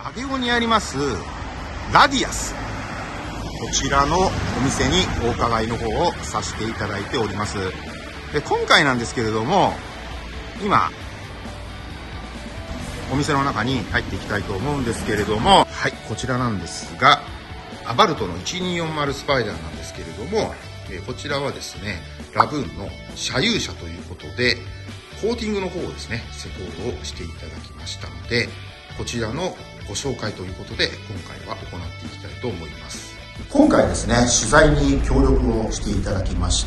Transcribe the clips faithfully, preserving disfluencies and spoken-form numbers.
上尾にありますラディアス、こちらのお店にお伺いの方をさせていただいております。で今回なんですけれども、今お店の中に入っていきたいと思うんですけれども、はい、こちらなんですが、アバルトのいちにーよんまるスパイダーなんですけれども、えこちらはですね、ラブーンの車有車ということで、コーティングの方をですね、施工をしていただきましたので、こちらのご紹介ということで、今回は行っていきたいと思います。今回ですね、取材に協力をしていただきました、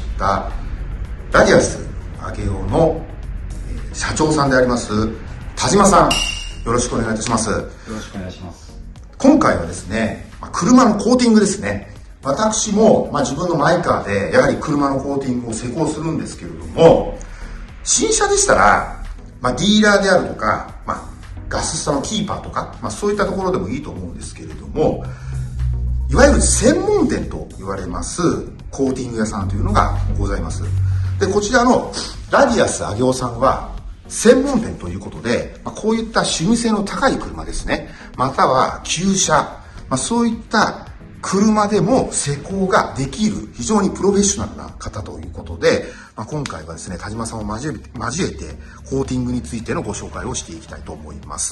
ラディアス上尾の社長さんであります田島さん、よろしくお願いいたします。よろしくお願いします。 今回はですね、車のコーティングですね。私も、まあ、自分のマイカーでやはり車のコーティングを施工するんですけれども、新車でしたら、まあ、ディーラーであるとか、まあ、ガススタのキーパーとか、まあ、そういったところでもいいと思うんですけれども、いわゆる専門店と言われますコーティング屋さんというのがございます。でこちらのラディアス上尾さんは専門店ということで、まあ、こういった趣味性の高い車ですね、または旧車、まあ、そういった車でも施工ができる非常にプロフェッショナルな方ということで、まあ、今回はですね、田島さんを交えて、交えてコーティングについてのご紹介をしていきたいと思います。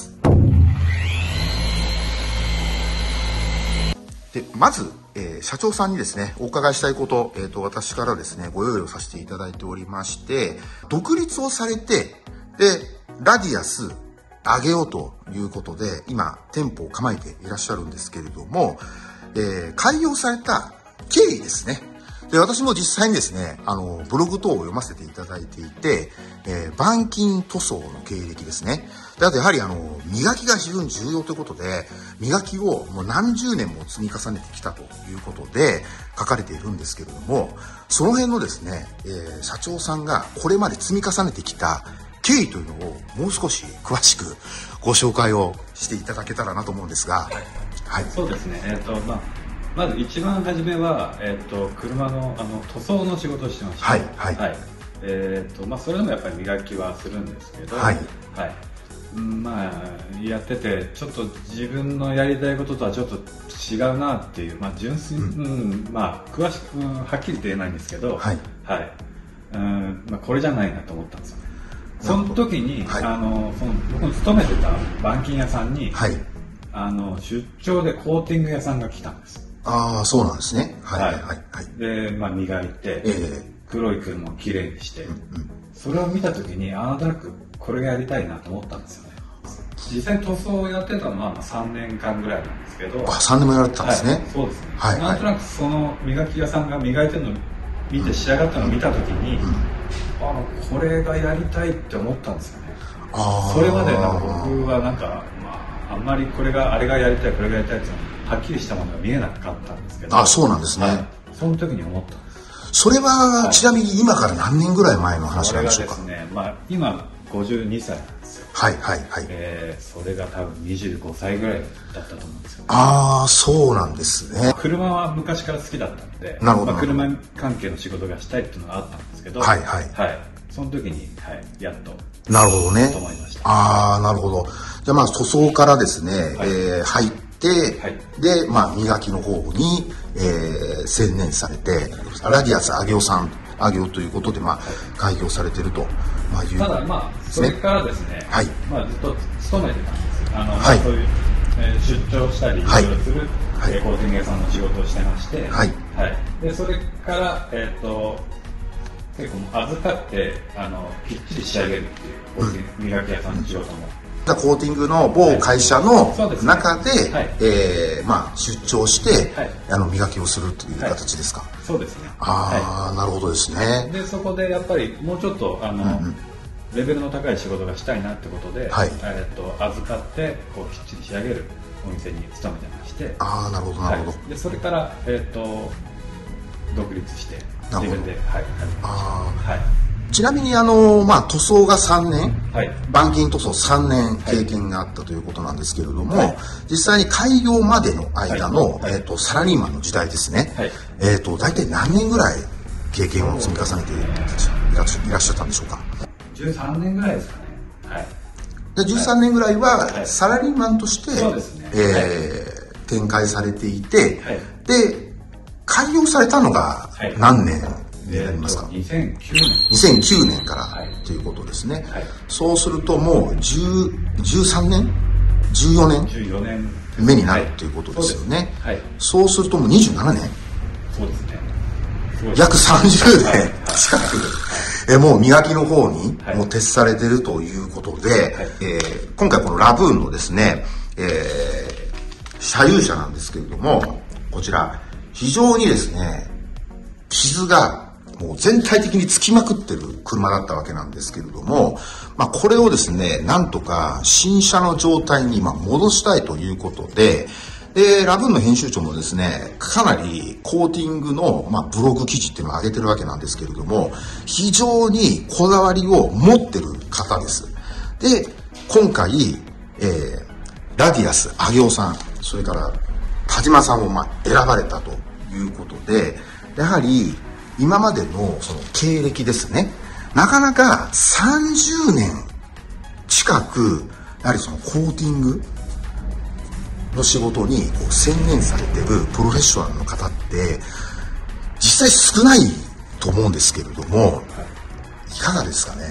でまず、えー、社長さんにですね、お伺いしたいこと、えーと、私からですね、ご用意をさせていただいておりまして、独立をされて、で、ラディアス上尾ということで、今、店舗を構えていらっしゃるんですけれども、えー、開業された経緯ですね。で、私も実際にですね、あの、ブログ等を読ませていただいていて、えー、板金塗装の経歴ですね。で、あとやはりあの、磨きが非常に重要ということで、磨きをもう何十年も積み重ねてきたということで書かれているんですけれども、その辺のですね、えー、社長さんがこれまで積み重ねてきた経緯というのをもう少し詳しくご紹介をしていただけたらなと思うんですが。 はい、そうですね。えっと、まあ、まず一番初めは、えっと、車の、あの、塗装の仕事をしてました。 はい、はい。はい、 えっと、まあ、それでもやっぱり磨きはするんですけど、 はい。 はい。まあ、やってて、ちょっと自分のやりたいこととはちょっと違うなっていう、まあ、純粋、うん、うん、まあ、詳しく、うん、はっきりと言えないんですけど、はい。はい。うん、まあ、これじゃないなと思ったんですよね。その時に、はい、あの、その、僕の勤めてた板金屋さんに、はい。あの出張でコーティング屋さんが来たんです。 ああ、そうなんですね。はいはいはい。 で、まあ、磨いて、えー、黒い車をきれいにして、うんうん、それを見た時に、ああ、なんとなくこれがやりたいなと思ったんですよね。実際に塗装をやってたのはまあさんねんかんぐらいなんですけど。 あ、さんねんもやられてたんですね。 はい、そうですね。はい、なんとなくその磨き屋さんが磨いてるのを見て仕上がったのを見た時に、うんうん、あこれがやりたいって思ったんですよね。あそれまでなんか僕はなんか、あんまりこれがあれがやりたいこれがやりたいっていうのははっきりしたものが見えなかったんですけど。あ、 そうなんですね。はい、 その時に思ったんです。 それは、はい、ちなみに今から何年ぐらい前の話なんでしょうか。 それがですね、まあ今ごじゅうにさいなんですよ。 はいはいはい。 えー、それが多分にじゅうごさいぐらいだったと思うんですよ、ね。 ああ、そうなんですね。 車は昔から好きだったので、 なるほど、 まあ、車関係の仕事がしたいっていうのがあったんですけど、 はいはい。 はい。その時に、はい、やっと。 なるほどね。 と思いました。 ああ、なるほど。じゃあまあ塗装からですね、はい、えー、入って、はい、で、まあ磨きの方に、えー、専念されて、ラディアス上尾さん、上尾ということで、まあ、開業されてると、まあ、いう、ね。 ただまあ、それからですね、はい、まあずっと勤めてたんです。あの、 はい、 そういう、えー、出張したり、いろいろする、はい、コーティング屋さんの仕事をしてまして、はい。はい。で、それから、えっと、結構預かってあのきっちり仕上げるっていう、うん、磨き屋さんの仕事も。 コーティングの某会社の中で、はい、えー、まあ、出張して、はい、あの磨きをするという形ですか。はい、 そうですね。 ああ、はい、なるほどですね。 でそこでやっぱりもうちょっとあの、うんうん、レベルの高い仕事がしたいなってことで、はい、えー、と預かってこうきっちり仕上げるお店に勤めてまして。 ああ、なるほどなるほど。 はい、でそれから、えー、と独立して自分で、はい、 あはい。ちなみにあの、まあ、塗装がさんねん、はい、板金塗装さんねん経験があったということなんですけれども、はい、実際に開業までの間の、はい、えー、とサラリーマンの時代ですね、はい、えー、と大体何年ぐらい経験を積み重ねていらっしゃったんでしょうか。 じゅうさんねんぐらいですかね。はい、 でじゅうさんねんぐらいはサラリーマンとして、 そうですね。 えーはい、展開されていて、はい、で開業されたのが何年になりますか？ にせんきゅうねん。 にせんきゅうねんからということですね。はい、そうするともうじゅう、じゅうさんねんじゅうよねんじゅうよねん目になるということですよね。 はい、 そうするともうにじゅうななねん。 そうですね。 約さんじゅうねん近く、えもう磨きの方にもう徹されているということで、はい、えー、今回このラブーンのですね、えー、車有車なんですけれども、こちら非常にですね傷がもう全体的につきまくってる車だったわけなんですけれども、まあ、これをですねなんとか新車の状態にまあ戻したいということで、でラブーンの編集長もですねかなりコーティングの、まあ、ブログ記事っていうのを上げてるわけなんですけれども、非常にこだわりを持ってる方です。で今回、えー、ラディアス上尾さん、それから田島さんもまあ選ばれたということで、やはり今までのその経歴ですね、なかなかさんじゅうねん近くやはりそのコーティングの仕事にこう専念されてるプロフェッショナルの方って実際少ないと思うんですけれども、いかがですかね？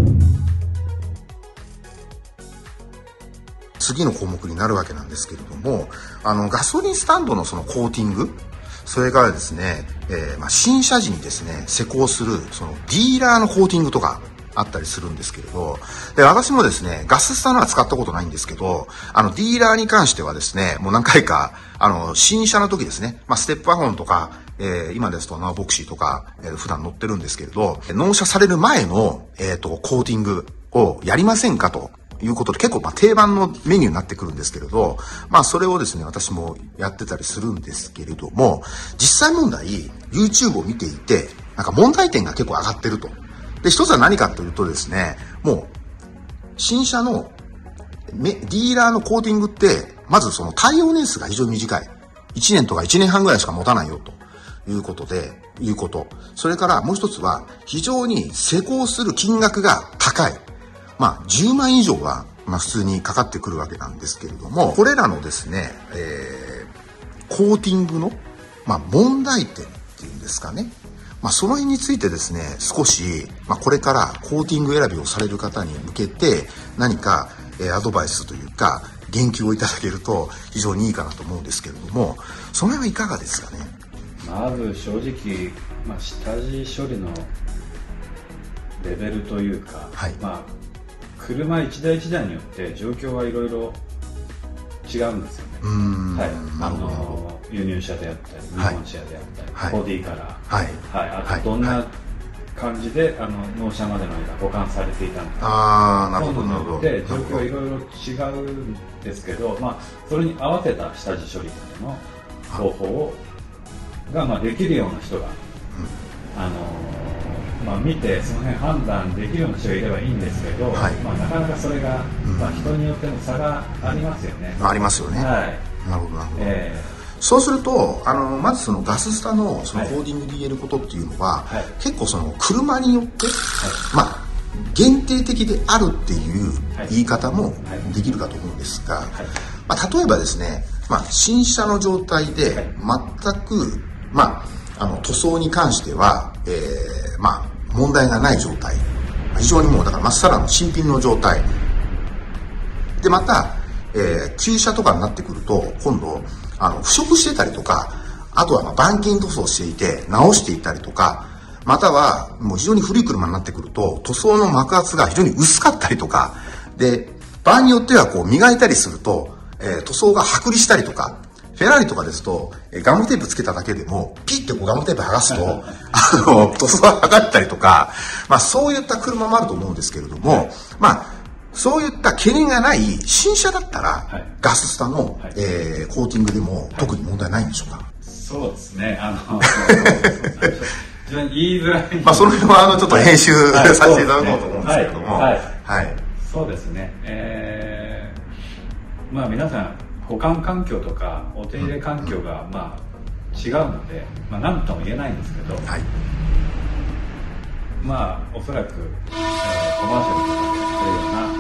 次の項目になるわけなんですけれども、あのガソリンスタンドのそのコーティング、それからですね、えーまあ、新車時にですね施工するそのディーラーのコーティングとかあったりするんですけれど、で私もですねガススタのは使ったことないんですけど、あのディーラーに関してはですねもう何回かあの新車の時ですね、まあ、ステップワゴンとか、えー、今ですとナウボクシーとか、えー、普段乗ってるんですけれど、納車される前の、えー、とコーティングをやりませんかということで、結構まあ定番のメニューになってくるんですけれど、まあそれをですね私もやってたりするんですけれども、実際問題 YouTube を見ていてなんか問題点が結構上がってると。で一つは何かというとですね、もう新車のディーラーのコーティングってまずその耐用年数が非常に短い、いちねんとかいちねんはんぐらいしか持たないよということでいうこと、それからもう一つは非常に施工する金額が高い、まあじゅうまん以上はまあ普通にかかってくるわけなんですけれども、これらのですね、えー、コーティングのまあ問題点っていうんですかね、まあその辺についてですね少しまあこれからコーティング選びをされる方に向けて何かえアドバイスというか言及をいただけると非常にいいかなと思うんですけれども、その辺はいかがですかね？ まず正直、まあ、下地処理のレベルというか、はい、まあ車一台一台によって状況はいろいろ違うんですよね。うーん、はい、あの輸入車であったり日本車であったり、はい、ボディから、はいはい、あとどんな感じで、はい、あの納車までの間保管されていたのか、あー、なるほどなるほど、で状況はいろいろ違うんですけど、まあ、それに合わせた下地処理までの方法をが、まあ、できるような人が、うん、あのまあ、見てその辺判断できるような人がいればいいんですけど、はい、まあ、なかなかそれが、まあ、人によっての差がありますよね。 うん、ありますよね。はい、なるほどなるほど。えー、そうするとあのまずそのガススタのそのコーティングで言えることっていうのは、はい、結構その車によって、はい、まあ限定的であるっていう言い方もできるかと思うんですが、はいはい、まあ、例えばですね、まあ、新車の状態で全く、まあ、あの塗装に関しては、えー、まあ問題がない状態、非常にもうだからまっさらの新品の状態で、また、えー、旧車とかになってくると今度あの腐食してたりとか、あとはまあ板金塗装していて直していたりとか、またはもう非常に古い車になってくると塗装の膜圧が非常に薄かったりとかで、場合によってはこう磨いたりすると、えー、塗装が剥離したりとか、フェラーリとかですと、えー、ガムテープつけただけでもピッてこうガムテープ剥がすとあの塗装が剥がったりとか、まあ、そういった車もあると思うんですけれども、はい、まあそういった懸念がない新車だったら、はい、ガススタの、はい、えー、コーティングでも特に問題ないんでしょうか？はい、 そうですね、あの非常に言いづらい、 まあその辺はあのちょっと編集、はい、させていただこうと思うんですけれども、はい、はい、 そうですね、えー、まあ皆さん保管環境とかお手入れ環境がまあ違うので、まあ何とも言えないんですけど、はい、まあおそらく、えー、コマーシャルとかであるような会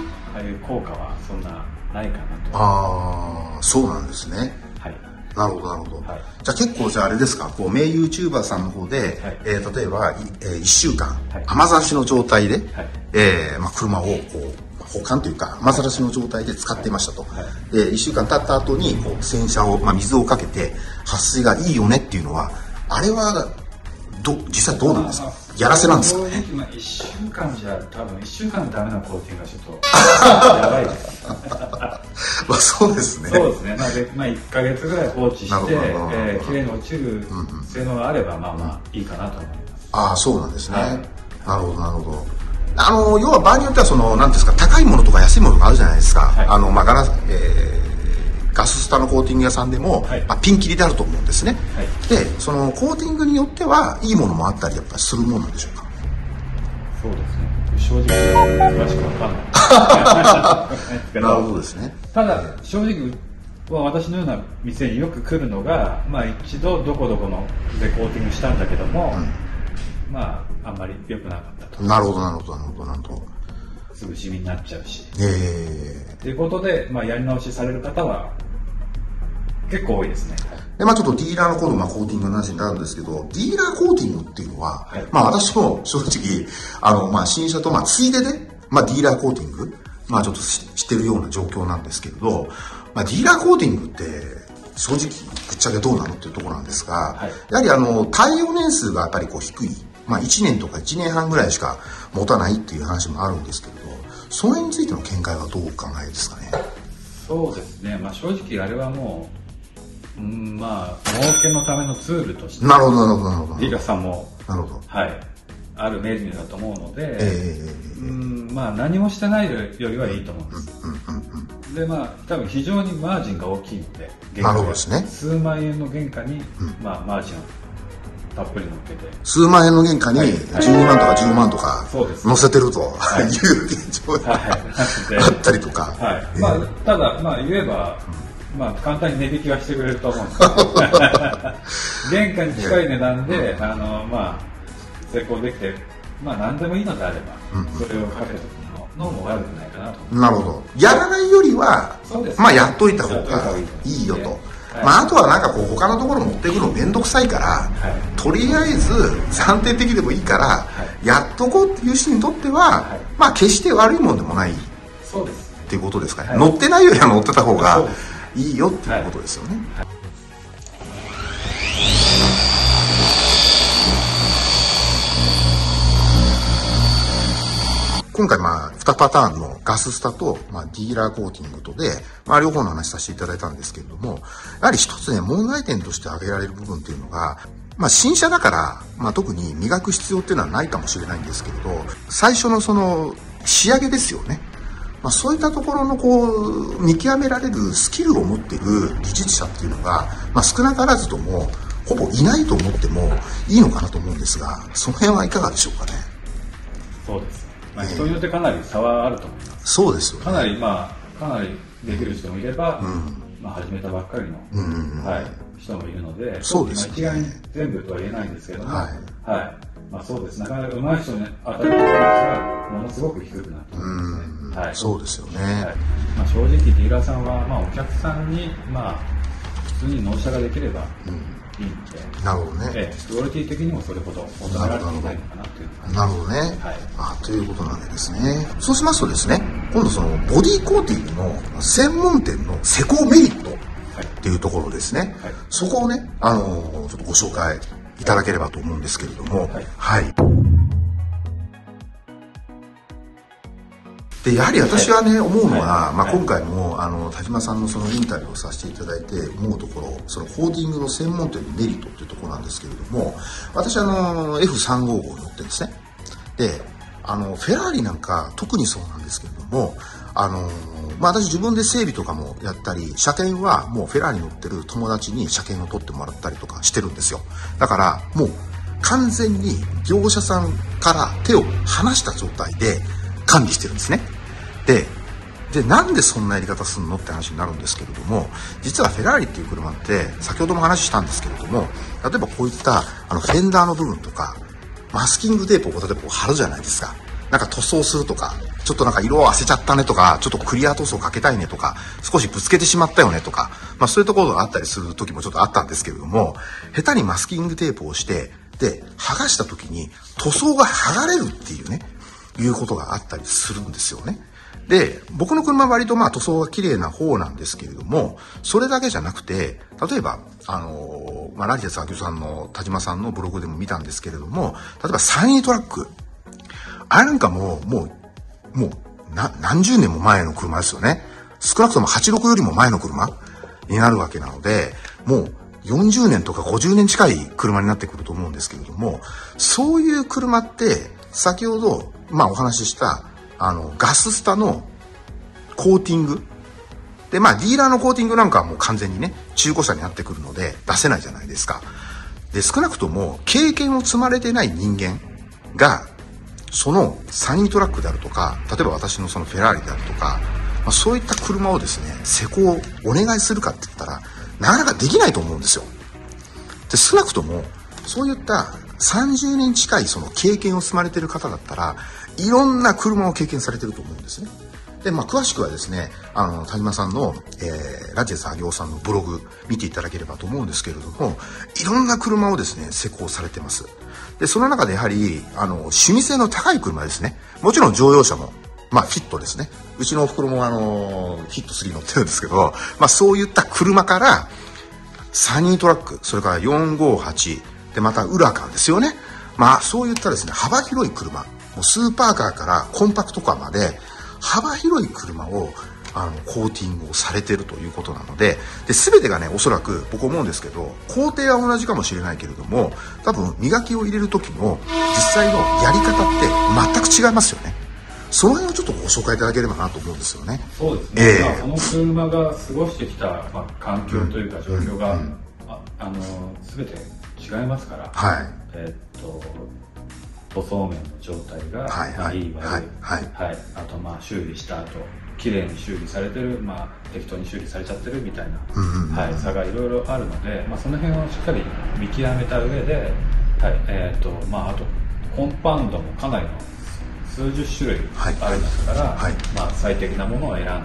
いう効果はそんなないかなと。 ああ、そうなんですね。 はい。 なるほどなるほど。 はい、 じゃあ結構じゃああれですか、こう名 YouTuber さんの方で、はい、えー、例えばい、えー、いっしゅうかん、はい、雨ざらしの状態で、はい、えーまあ、車をこう保管というか雨ざらしの状態で使っていましたと。はい、でいっしゅうかん経った後にこう洗車を、まあ、水をかけて撥水がいいよねっていうのは、あれはど実際どうなんですか？やらせなんですかね。 まあ、いっしゅうかんじゃ多分いっしゅうかんダメなコーティングがちょっとやばいです。 まあそうですね。 そうですね。まあで、まあいっかげつぐらい放置して、えー、綺麗に落ちる性能があれば、まあまあいいかなと思います。 ああ、そうなんですね。はい、なるほどなるほど。あの要は場合によってはそのなんですか、高いものとか安いものがあるじゃないですか。はい、あのまあガラス、えー、ガススタのコーティング屋さんでも、はい、まあ、ピンキリであると思うんですね。はい、でそのコーティングによってはいいものもあったりやっぱりするものなんでしょうか。 そうですね。正直詳しく分かんないなるほどですね。 ただ正直は私のような店によく来るのが、まあ、一度どこどこのでコーティングしたんだけども、うん、まああんまり良くなかったと。 なるほどなるほどなるほどなるほど。 すぐシミになっちゃうし。 えー、 ということで、まあ、やり直しされる方は結構多いですね。 で、まあちょっとディーラーの今度、まあコーティングの話になるんですけど、ディーラーコーティングっていうのは、はい、まあ私も正直、あの、まあ新車と、まあついでで、まあディーラーコーティング、まあちょっとしてるような状況なんですけれど、まあディーラーコーティングって、正直、ぶっちゃけどうなのっていうところなんですが、はい、やはりあの、耐用年数がやっぱりこう低い、まあいちねんとかいちねんはんぐらいしか持たないっていう話もあるんですけれど、その辺についての見解はどうお考えですかね。 そうですね、まあ正直あれはもう、うん、まあ儲けのためのツールとして、 なるほどなるほどなるほど。 ディーラーさんも、 なるほど。 はい、あるメニューだと思うので、 えー、 うん、まあ何もしてないよりはいいと思うんです。うんうんうんうん、でまあ多分非常にマージンが大きいので、 なるほどですね。 数万円の原価に、うん、まあマージンをたっぷり乗っけて、 数万円の原価にじゅうにまんとかじゅうまんとか乗せてるという現状があったりとか。 はい。まあただまあ言えば。まあ簡単に値引きはしてくれると思うんですけど原価に近い値段で、あのまあ成功できて、まあ何でもいいのであれば、うん、それをかけるのも悪くないかなと思います。 なるほど。やらないよりは、まあやっといた方がいいよと。はい、まああとはなんかこう他のところ持っていくのめんどくさいから、はい、とりあえず暫定的でもいいから、はい、やっとこうっていう人にとっては、はい、まあ決して悪いもんでもないっていうことですかね。はい、乗ってないよりは乗ってた方がいいよっていうことですよね。はいはい、今回まあにパターンのガススタと、まあ、ディーラーコーティングとで、まあ、両方の話させていただいたんですけれども、やはり一つね問題点として挙げられる部分っていうのが、まあ、新車だから、まあ、特に磨く必要っていうのはないかもしれないんですけれど、最初のその仕上げですよね。まあ、そういったところのこう見極められるスキルを持っている技術者っていうのが、まあ、少なからずともほぼいないと思ってもいいのかなと思うんですが、その辺はいかがでしょうかね。 そうです、まあ、人によってかなり差はあると思います。 そうですよね。 かなりまあかなりできる人もいれば、うん、まあ、始めたばっかりの、うんうん、はい、人もいるので、 そうですね、 一概に全部とは言えないんですけども、はい、はい、まあ、そうです。なかなか上手い人に当たる確率はものすごく低くなってますね。はい、 そうですよね。はい、 まあ、正直ディーラーさんは、まあ、お客さんに、まあ、普通に納車ができればいいので、 うん、なるほどね。 ええ、クオリティ的にもそれほど求められていないのかなという感じ。 なるほどね。はい、あということなんでですね。そうしますとですね、今度そのボディコーティングの専門店の施工メリットっていうところですね。はい、そこをね、あのー、ちょっとご紹介いただければと思うんですけれども、はい。はい、でやはり私はね、思うのは、まあ、今回もあの田島さんのそのインタビューをさせていただいて思うところ、そのコーティングの専門店のメリットっていうところなんですけれども、私あの エフさんごーごー 乗ってるんですね。であのフェラーリなんか特にそうなんですけれども、あのまあ、私自分で整備とかもやったり、車検はもうフェラーリ乗ってる友達に車検を取ってもらったりとかしてるんですよ。だからもう完全に業者さんから手を離した状態で管理してるんですね。で、で、なんでそんなやり方するのって話になるんですけれども、実はフェラーリっていう車って、先ほども話したんですけれども、例えばこういったあのフェンダーの部分とか、マスキングテープを例えば貼るじゃないですか。 なんか塗装するとか、ちょっとなんか色をあせちゃったねとか、ちょっとクリア塗装かけたいねとか、少しぶつけてしまったよねとか、まあそういうところがあったりする時もちょっとあったんですけれども、下手にマスキングテープをして、で、剥がした時に塗装が剥がれるっていうね、いうことがあったりするんですよね。で、僕の車は割とまあ塗装が綺麗な方なんですけれども、それだけじゃなくて、例えば、あのー、まあ、ラリアス・アキオさんの田島さんのブログでも見たんですけれども、例えばサイントラック。あれなんかもう、もう、もう、な、何十年も前の車ですよね。少なくともはちじゅうろくよりも前の車になるわけなので、もうよんじゅうねんとかごじゅうねん近い車になってくると思うんですけれども、そういう車って、先ほど、まあお話しした、あの、ガススタのコーティング。で、まあ、ディーラーのコーティングなんかはもう完全にね、中古車になってくるので出せないじゃないですか。で、少なくとも経験を積まれてない人間が、そのサニートラックであるとか、例えば私のそのフェラーリであるとか、まあ、そういった車をですね、施工をお願いするかって言ったら、なかなかできないと思うんですよ。で、少なくとも、そういったさんじゅうねん近いその経験を積まれている方だったら、いろんな車を経験されてると思うんですね。で、まあ、詳しくはですね、あの、田島さんの、えー、ラジエス・アギオさんのブログ見ていただければと思うんですけれども、いろんな車をですね、施工されてます。で、その中でやはり、あの、趣味性の高い車ですね。もちろん乗用車も、まあ、フィットですね。うちのお袋もあの、ヒットスリー乗ってるんですけど、まあ、そういった車から、サニートラック、それからよんごはち、で、またウラカンですよね。まあ、そういったですね、幅広い車。もうスーパーカーからコンパクトカーまで幅広い車をあのコーティングをされているということなので、で全てがね、おそらく僕思うんですけど、工程は同じかもしれないけれども、多分磨きを入れる時の実際のやり方って全く違いますよね。その辺をちょっとご紹介いただければなと思うんですよね。 そうですね、えー、その車が過ごしてきた、まあ、環境というか状況が、うんうん、あ, あの全て違いますから、はい、えー、っと塗装面の状態が、はいはい、いい悪い、はいはいはい、あとまあ修理した後綺麗に修理されてる、まあ、適当に修理されちゃってるみたいな、うんうん、はい、差がいろいろあるので、まあ、その辺をしっかり見極めた上で、はい、えーとまあ、あとコンパウンドもかなりの数十種類ありますから、はいはい、まあ、最適なものを選んで、うん、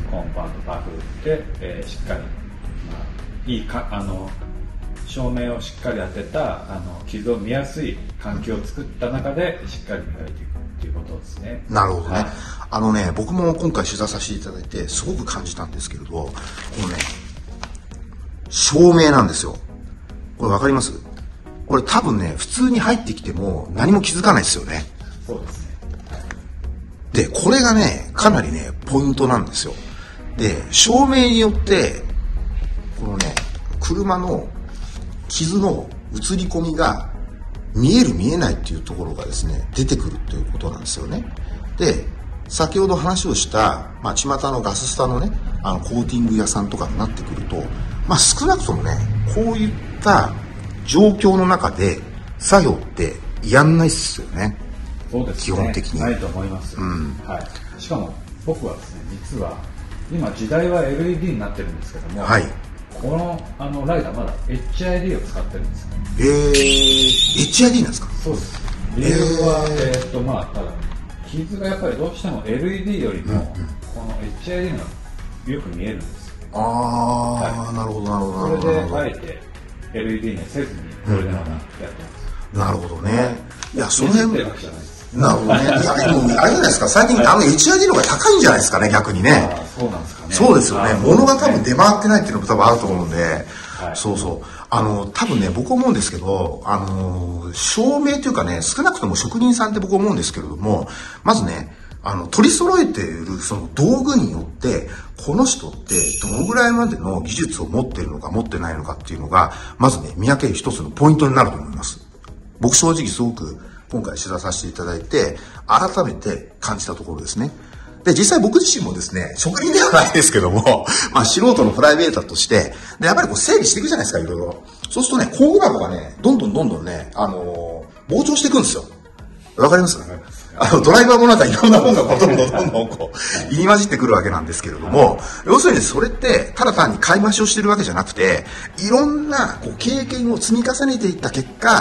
コンパウンドバフって、えー、しっかり、まあ、いいかあの照明をしっかり当てたあの傷を見やすい環境を作った中でしっかり磨いていくっていうことですね。 なるほどね、はい、あのね、僕も今回取材させていただいてすごく感じたんですけれど、このね照明なんですよ。これ分かります？これ多分ね、普通に入ってきても何も気づかないですよね。 そうですね。 で、これがねかなりねポイントなんですよ。で、照明によってこのね車の傷の映り込みが見える見えないっていうところがですね出てくるということなんですよね。で、先ほど話をした、まあ、巷のガススタのねあのコーティング屋さんとかになってくると、まあ、少なくともねこういった状況の中で作業ってやんないっすよね。 そうですね、 基本的にないと思います、うん、はい、しかも僕はですね、実は今時代は エルイーディー になってるんですけども、はい、このあのライダーまだ エイチアイディー を使ってるんですよ。 えー、エイチアイディー なんですか？ そうです。理由は、えー、っとまあただ傷がやっぱりどうしても エルイーディー よりも、うんうん、この エイチアイディー がよく見えるんですよね。 ああ、はい、なるほどなるほど。 それであえて エルイーディー にせずにこれでまだやってます。 なるほどね。いや、その辺もなるほどね。いや、でもあれじゃないですか、最近あの エイチアイディー の方が高いんじゃないですかね、逆にね。 あ、そうなんですかね。 そうですよね。物が多分出回ってないっていうのも多分あると思うんで、はい、そうそう。あの、多分ね、僕思うんですけど、あの、照明というかね、少なくとも職人さんって僕思うんですけれども、まずね、あの、取り揃えているその道具によって、この人ってどのぐらいまでの技術を持っているのか持ってないのかっていうのが、まずね、見分ける一つのポイントになると思います。僕正直すごく今回取材させていただいて、改めて感じたところですね。で、実際僕自身もですね、職人ではないですけども、まあ素人のプライベートとして、で、やっぱりこう整理していくじゃないですか、いろいろ。そうするとね、工具箱がね、どんどんどんどんね、あのー、膨張していくんですよ。わかりますか？あの、ドライバーもなんかいろんなものがどんどんどんどんこう、入り混じってくるわけなんですけれども、要するにそれって、ただ単に買い増しをしてるわけじゃなくて、いろんなこう経験を積み重ねていった結果、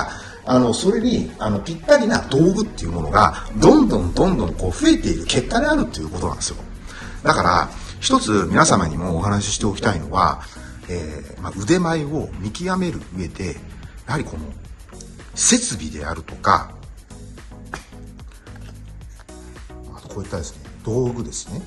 あのそれにあのぴったりな道具っていうものがどんどんどんどんこう増えている結果であるっていうことなんですよ。だから一つ皆様にもお話ししておきたいのは、えーまあ、腕前を見極める上でやはりこの設備であるとか、あとこういったですね道具ですね、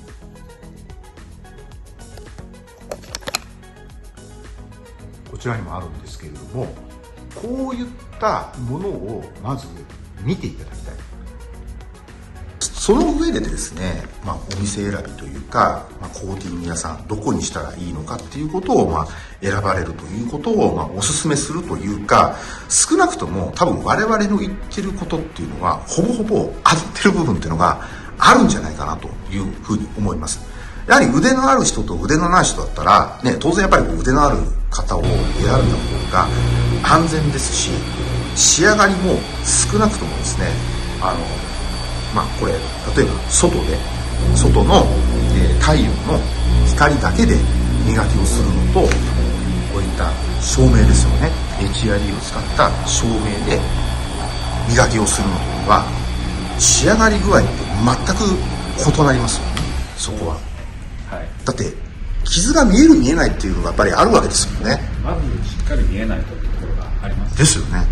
こちらにもあるんですけれども、こういったものをまず見ていただきたい。その上でですね、まあ、お店選びというか、まあ、コーティング屋さんどこにしたらいいのかっていうことを、まあ、選ばれるということを、まあ、お勧めするというか、少なくとも多分我々の言ってることっていうのはほぼほぼ合ってる部分っていうのがあるんじゃないかなというふうに思います。やはり腕のある人と腕のない人だったら、ね、当然やっぱり腕のある方を選んだ方が安全ですし、仕上がりも少なくともですね、あのまあこれ例えば外で外の、えー、太陽の光だけで磨きをするのと、こういった照明ですよね、エチアリーを使った照明で磨きをするのとは仕上がり具合って全く異なりますよね、そこは。はい、だって傷が見える見えないっていうのがやっぱりあるわけですよね。 まずしっかり見えないというところがあります、ね、 ですよね、はい、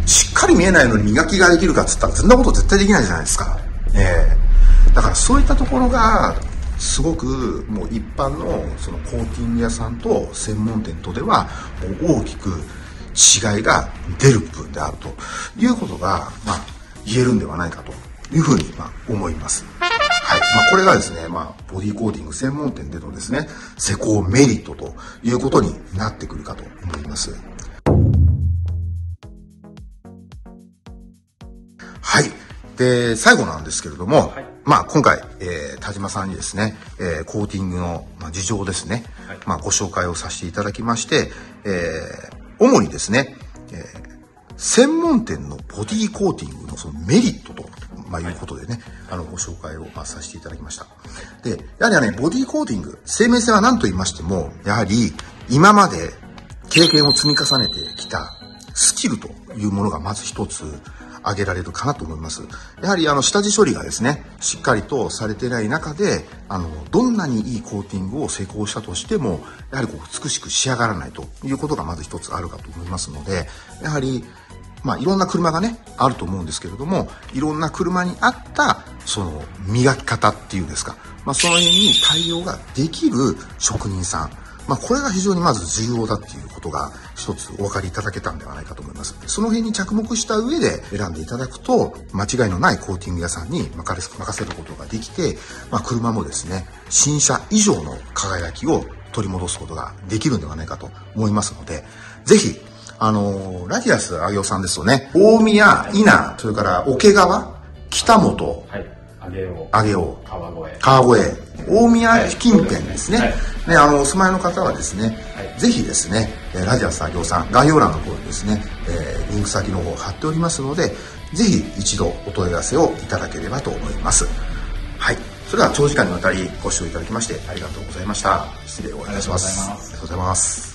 しっかり見えないのに磨きができるかっつったらそんなこと絶対できないじゃないですか、えー、だからそういったところがすごくもう一般のそのコーティング屋さんと専門店とではもう大きく違いが出る部分であるということが、まあ、言えるんではないかというふうにまあ思います。はい、まあ、これがですね、まあ、ボディコーティング専門店でのですね、施工メリットということになってくるかと思います。はい。で、最後なんですけれども、はい、まあ、今回、えー、田島さんにですね、えー、コーティングの、まあ、事情ですね、はい、まあ、ご紹介をさせていただきまして、えー、主にですね、えー、専門店のボディコーティングのそのメリットと、まあ、いうことでね、あの、ご紹介を、まあ、させていただきました。で、やはりね、ボディコーティング、生命線は何と言いましても、やはり、今まで経験を積み重ねてきたスキルというものがまず一つ挙げられるかなと思います。やはり、あの、下地処理がですね、しっかりとされていない中で、あの、どんなにいいコーティングを施工したとしても、やはりこう、美しく仕上がらないということがまず一つあるかと思いますので、やはり、まあ、いろんな車がね、あると思うんですけれども、いろんな車に合った、その、磨き方っていうんですか、まあ、その辺に対応ができる職人さん。まあ、これが非常にまず重要だっていうことが、一つお分かりいただけたんではないかと思います。その辺に着目した上で選んでいただくと、間違いのないコーティング屋さんに任せることができて、まあ、車もですね、新車以上の輝きを取り戻すことができるんではないかと思いますので、ぜひ、あのー、ラディアス上尾さんですよね。大宮、伊那、それから桶川、北本、 はい、上尾、 上尾、 川越、 川越、大宮近辺ですね。はい、ね、あの、お住まいの方はですね、はい、ぜひですね、ラディアス上尾さん、概要欄の方にですね、えー、リンク先の方を貼っておりますので、ぜひ一度お問い合わせをいただければと思います。はい。それでは長時間にわたりご視聴いただきましてありがとうございました。失礼をいたします。ありがとうございます。